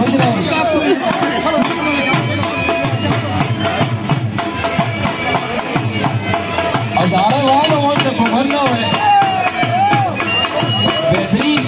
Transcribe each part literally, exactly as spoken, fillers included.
हजारे वालों वक्त घुमना है बेहतरीन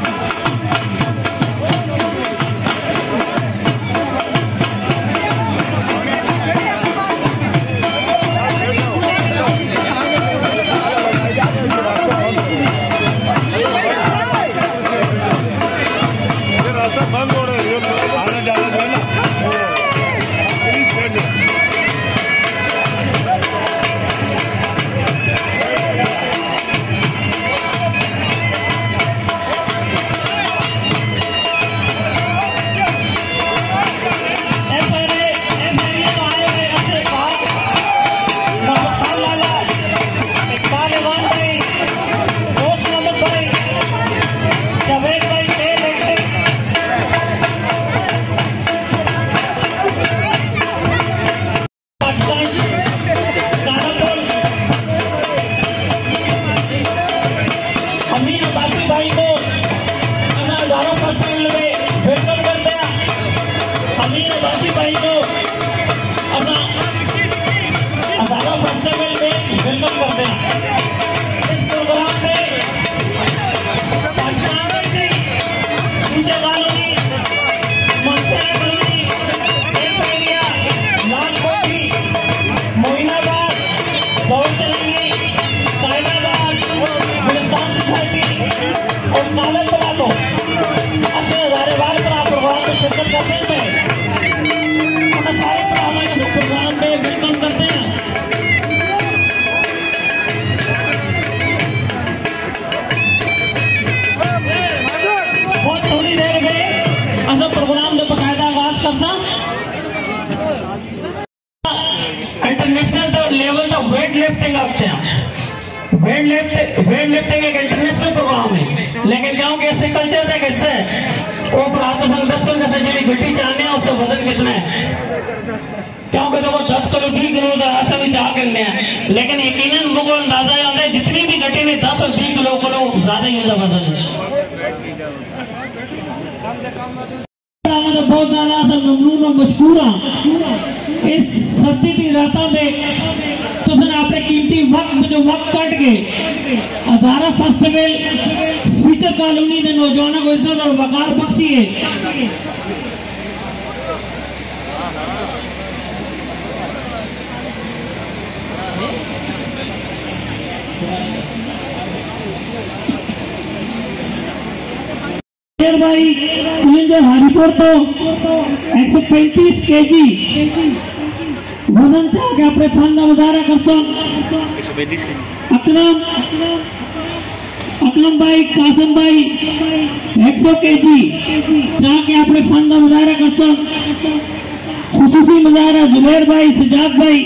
वेट लिफ्ट वेट लिफ्टिंग एक इंटरनेशनल प्रोग्राम है, लेकिन क्योंकि इससे कल्चर है किससे वो प्राप्त दस जैसे जी गिट्टी चाहने उससे वजन कितना है, क्योंकि तो वो दस किलो बीस किलो ऐसा भी चाह करने हैं, लेकिन यकीनन मुझको अंदाजा आता है जितनी भी गट्टी में दस और बीस किलो किलो ज्यादा ही होता वजन बहुत ज्यादा ममनून और मशकूर इस सर्दी की रातों में तो अपने कीमती वक्त जो वक्त कट के हजारा फेस्टिवल फ्यूचर कॉलोनी के नौजवानों को इज्जत और वकार बख्शी है। भाई जो हरिपुर तो एक सौ पैंतीस के जी वजन था कि अपने फन का मुजाहरा करता अकलम अकलम भाई कासम भाई एक सौ के जी जाके अपने फन का मुजाहरा करता, खुसूसी मुजाहरा जुबैर भाई सजाद भाई।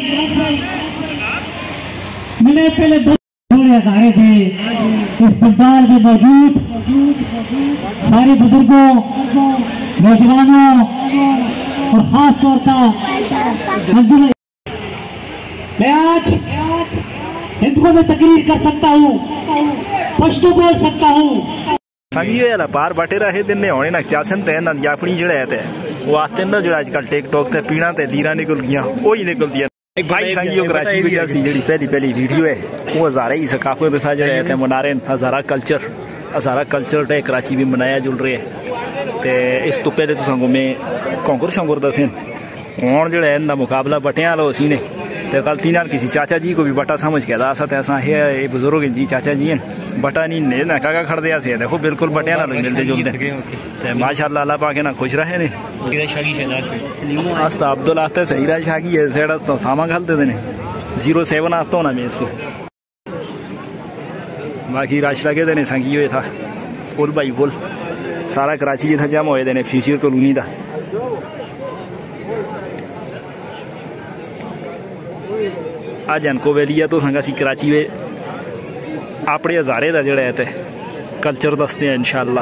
मैंने पहले दस थोड़े अदारे थे इस पंडाल में मौजूद सारे बुजुर्गों नौजवानों और खास तौर पर मैं आज हिंदुओं में तकरीर कर सकता हूँ, पश्तो बोल सकता हूँ। संगी पार बाटे रहे दिन ने होने ना चासन ते ना यापनी जड़े ते वो आते ना जो आजकल टिकटॉक ते पीना ते लीरा निकल गया वही निकल दिया। एक भाई संगियों कराची की जैसी जड़ी पहली पहली वीडियो है वो हजारे ही सकाफत दिखा जड़े थे मनारे Hazara culture Hazara culture day Karachi भी मनाया जुल रहे है ते इस तो पहले तो संगों में कौंकुर शंकुर दस हूँ जो है मुकाबला बटिया लो उसी ने तो कल तीन किसी चाचा जी को भी बटा समझ के अदा सत ऐसा है बुजुर्ग जी चाचा जी हैं बटा नहीं ने ना काका खड़ दिया से देखो बिल्कुल बटिया ना मिलते जुलते माशाल्लाह अल्लाह पाके ना खुश रहे ने आस्ता अब्दुल आस्ते सही राज शागी है सेड़ा तो सामा घालते थे जीरो सेवन आता हूँ ना मैं इसको बाकी राश लगे देने संगी हुए था फुल बाई फुल सारा कराची था जमा हुए देने फ्यूचर कॉलोनी था आज इनको वेलिया तो संगा सी कराची में अपने हजारे का जड़ा है कल्चर दसते हैं इंशाल्लाह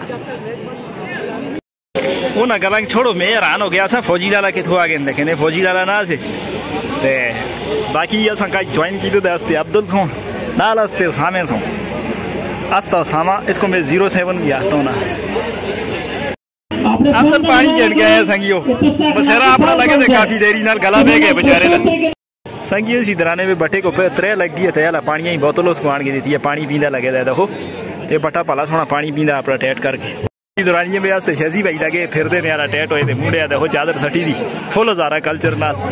वो ना करा छोड़ो मैं हैरान हो गया सा फौजी लाला कितों आ गए देखे फौजी लाला ना से ते बाकी असा ज्वाइन की तो दस्ते अब्दुल सो नाल हस्ते सामे सो आता सामा इसको मैं जीरो सेवन भी आता हूँ ना अंदर पानी गिर गया है संगियो बसेरा अपना लगे थे काफी देरी नाल गला बह गए बेचारे दा संगियो इसी दराने में बटे को पे त्रे लगी है तयाला पानी ही बोतल उसको आण के दी है पानी पींदा लगे दा देखो ये बटा भला सोना पानी पींदा अपना टैट करके दौरानिए में वास्ते शजी भाई लगे फिरदे ने यारा टैट होए ते मुंडे देखो चादर सटी दी फुल हजारा कल्चर नाल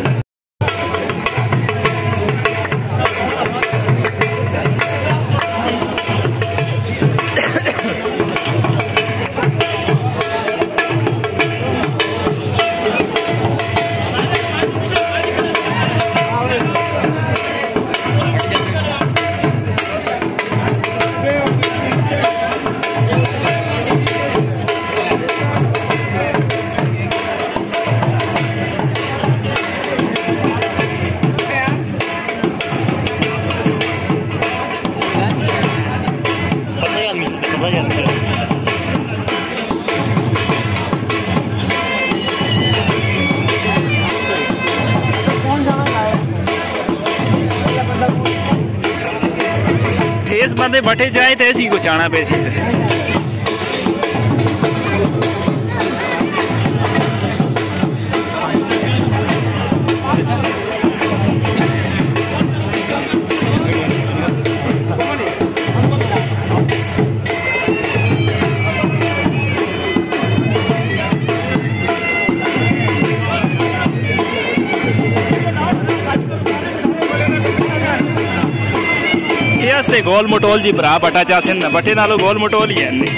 इस बंदे बटे जाए तो ऐसी को चाना पैसी गोल मटोल जी भरा बटा चासन बटे नालो गोल मटोल ही है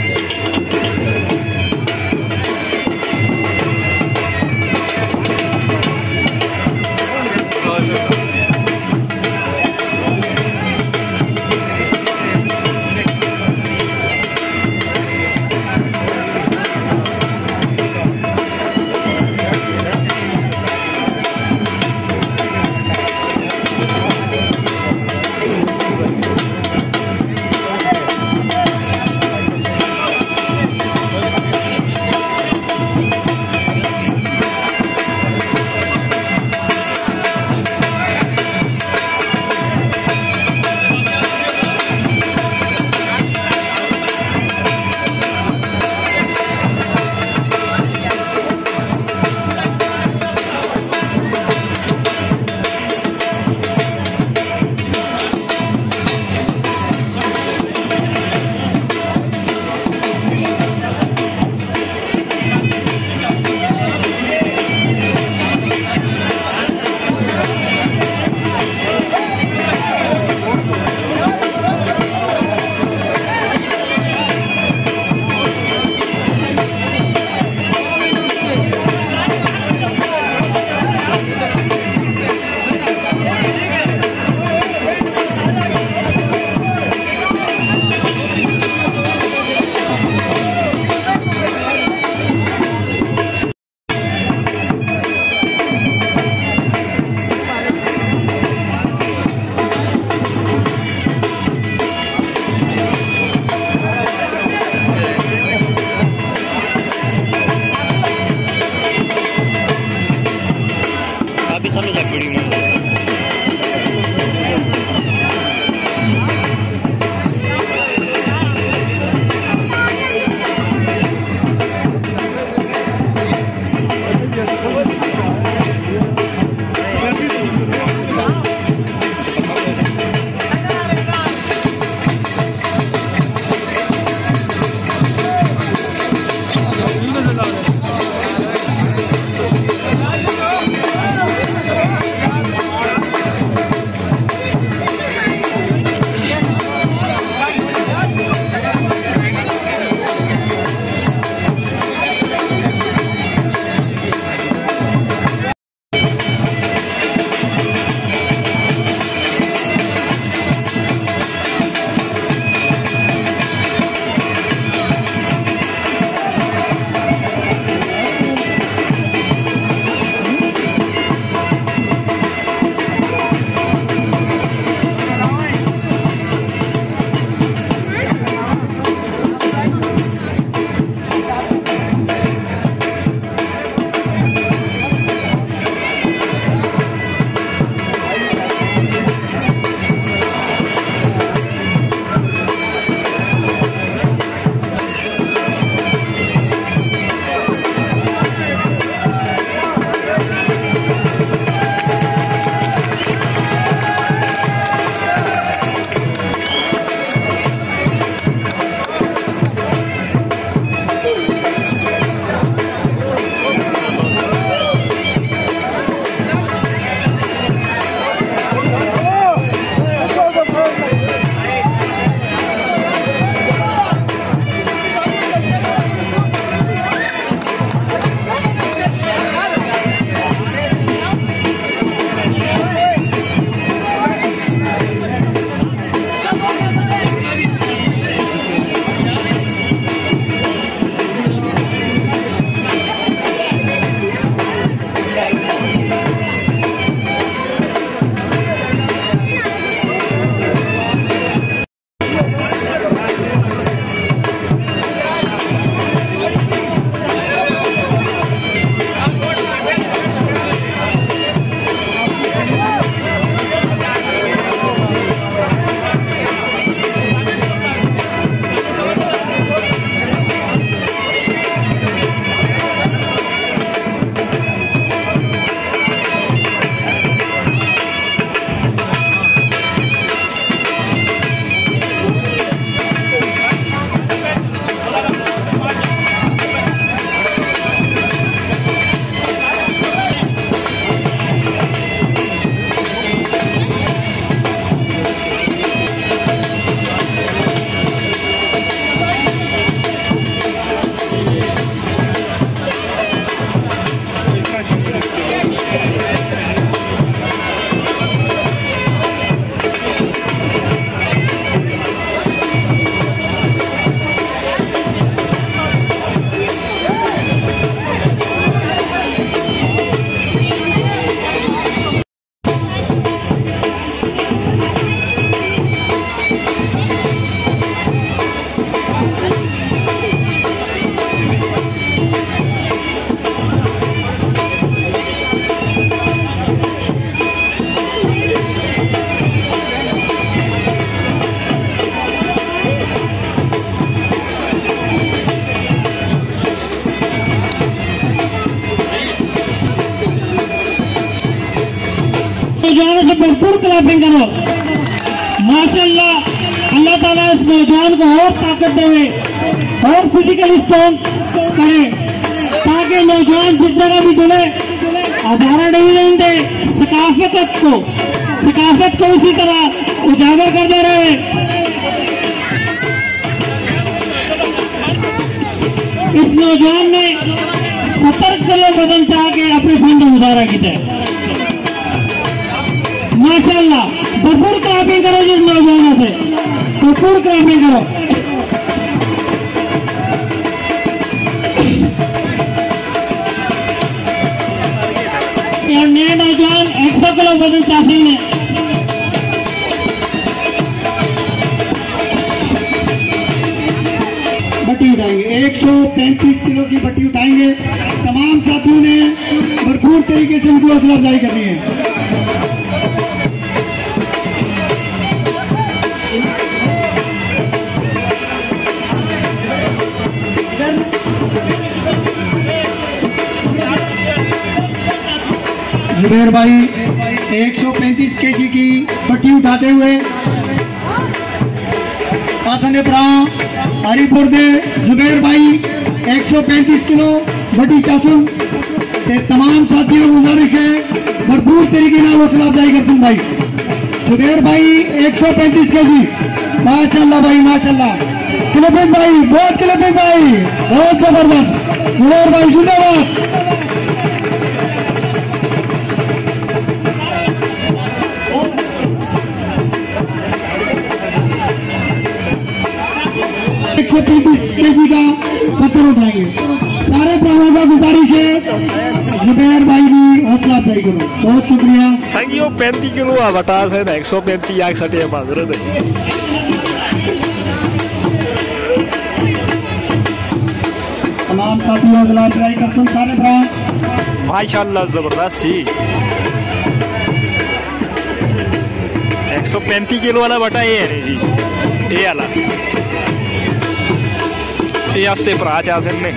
नौजवानों से भरपूर क्लैपिंग करो। माशाल्लाह, अल्लाह ताला इस नौजवान को और ताकत देवे और फिजिकली स्ट्रॉन्ग करे ताकि नौजवान जिस जगह भी जुड़े हजारा डिवीजन दे सकाफत को सकाफत को इसी तरह उजागर करते रहे। इस नौजवान ने सत्तर किलो वजन चाह के अपने फंड गुजारा किया। माशाल्लाह, भरपूर क्लैपिंग करो जिस नौजवानों से, भरपूर क्लैपिंग करो। और नए नौजवान एक सौ किलो वजन चासी ने बट्टी उठाएंगे, एक सौ पैंतीस किलो की बट्टी उठाएंगे। तमाम साथियों ने भरपूर तरीके से उनको हौसला अफजाई करनी है। जुबैर भाई एक सौ पैंतीस केजी की बट्टी उठाते हुए आसन हरिपुर दे जुबैर भाई एक सौ पैंतीस किलो बड़ी चासुन ते तमाम साथियों को गुजारिश है भरपूर तरीके से हौसला अफजाई करते भाई। जुबैर भाई एक सौ पैंतीस केजी, माशाल्लाह भाई माशाल्लाह। क्लिपिंग भाई, बहुत क्लिपिंग भाई, बहुत जबरदस्त। जुबैर भाई जिंदाबाद। एक सौ पैंतीस केजी का पत्थर उठाएंगे। सारे प्राणों का गुजारिश है जुबैर भाई की हौसला अफजाई करो। बहुत शुक्रिया। संगियो पैंती किलो आ बटा से एक सौ पैंती आग सटे माजरत है। तमाम साथी हौसला अफजाई करसन सारे प्राण। माशाल्लाह जबरदस्त सी। एक सौ पैंती किलो वाला बटा ये है जी, ये वाला ये आस्ते भरा चा सकने।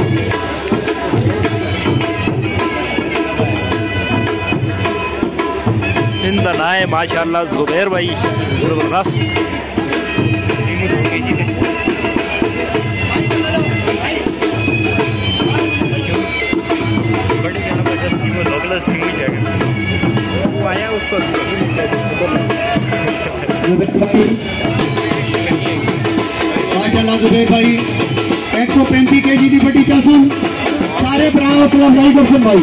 इनका ना है माशाल्लाह जुबैर भाई, जबरदस्त। आया उसको माशाल्लाह जुबैर भाई एक सौ पैंतीस के जी की बड़ी चासुन सारे भरा हौसला अफजाई करसन भाई।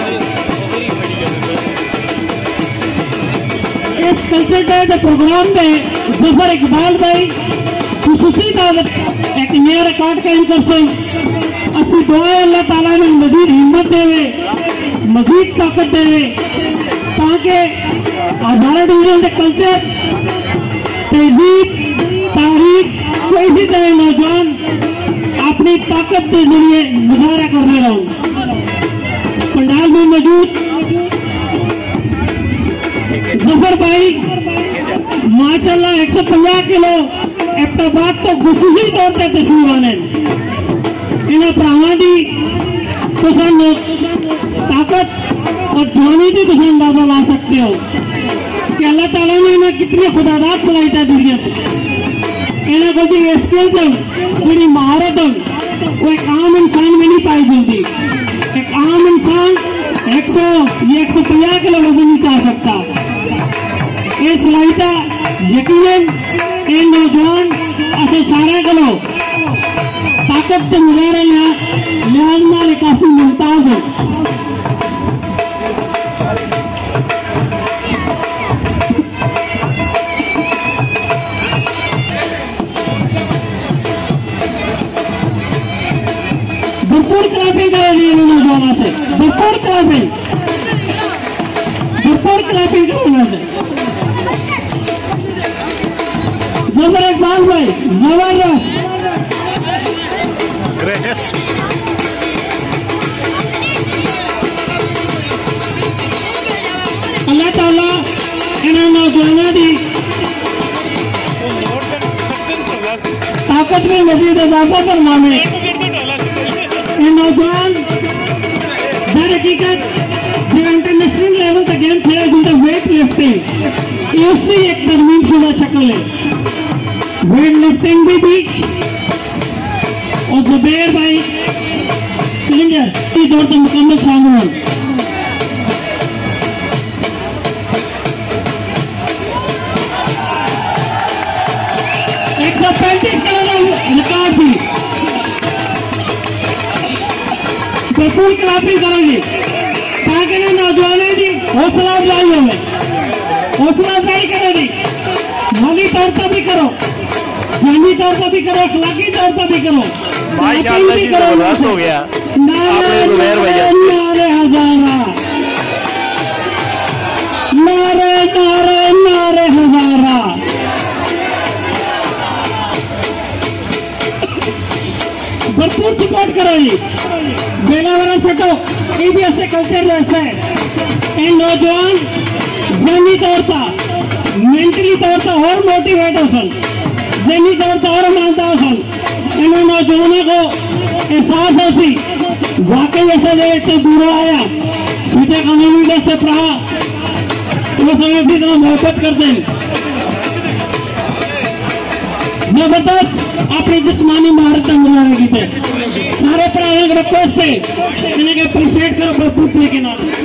इस कल्चर डे के प्रोग्राम में जफर इकबाल भाई खुसूसी एक नया रिकॉर्ड कायम करसन। असि दुआ अल्लाह ताला ने मजीद हिम्मत देवे, मजीद ताकत देवे ताकि हजारा डिवीजन के कल्चर, तहजीब, तारीख को इसी तरह नौजवान अपनी ताकत के जरिए मुजाहरा करते रहो। पंडाल में मौजूद जफर भाई माशाल्लाह एक सौ पचास किलो एहतबात तो खुसूसी तौर पर तस्वीर आने इन्हें भरावां की तुम ताकत और जवानी की तुम अंदाजा ला सकते हो कि अल्लाह ताला ने इन्हें कितनी खुदादात सलाहियत दी है। इन्हें को जी स्किल्स जी महारत वो एक आम इंसान में नहीं पाई जाती। एक आम इंसान एक सौ या एक सौ पचास किलो वजन नहीं चाह सकता। ये सलाहियत यकीनन ये नौजवान असे सारे को ताकत के मुजाहरे लिहाज नाल काफी मुमताज हो। भरपूर क्लैपिंग करेंगे नौजवानों से, भरपूर क्लैपिंग, भरपूर क्लैपिंग करने से। जबर इकबाल भाई जबरदस्त। अल्लाह ताला इन्होंने नौजवानों की ताकत में मजीद इजाफा फरमावे। ये नौजवान दर हकीकत इंटरनेशनल लेवल तक गेम खेला जिंदा वेट लिफ्टिंग ये उसकी एक तरमीम शुदा शक्ल है। वेट लिफ्टिंग भी थी और जुबैर भाई सिलेंडर दौर तक मुकम्मल शामिल हो। एक सौ पैंतीस किलो रिकॉर्ड थी। भरपूर क्लापिंग करेंगे ताकि ना नौजवानों की हौसला अफजाई हो, हौसला अफजाई करेगी। माली तौर पर भी करो, जानी तौर पर भी करो, अखलाकी तौर पर भी करो। माशाअल्लाह जी जबरदस्त हो गया आपने जुबैर भैया। नारे हजारा, नारे नारे नारे हजारा। भरपूर सपोर्ट करो जी, बेलावरा छटो ये भी ऐसे कल्चर जैसा है। इन नौजवान जहनी तौर पर मेंटली तौर पर और मोटिवेट हो सन, जहनी तौर पर और मानता हो सन। इन नौजवानों को एहसास हो सी वाकई ऐसा जो इतने दूर आया पीछे कानूनी दस से पढ़ा वो समय इसी तरह मोहब्बत करते हैं। जबरदस्त अपनी जिस्मानी महारत का मुजाहरा की थे सारे पढ़ाने के रिक्वेस्ट थे इन्हें अप्रिशिएट करो भरपूर तरीके नाल।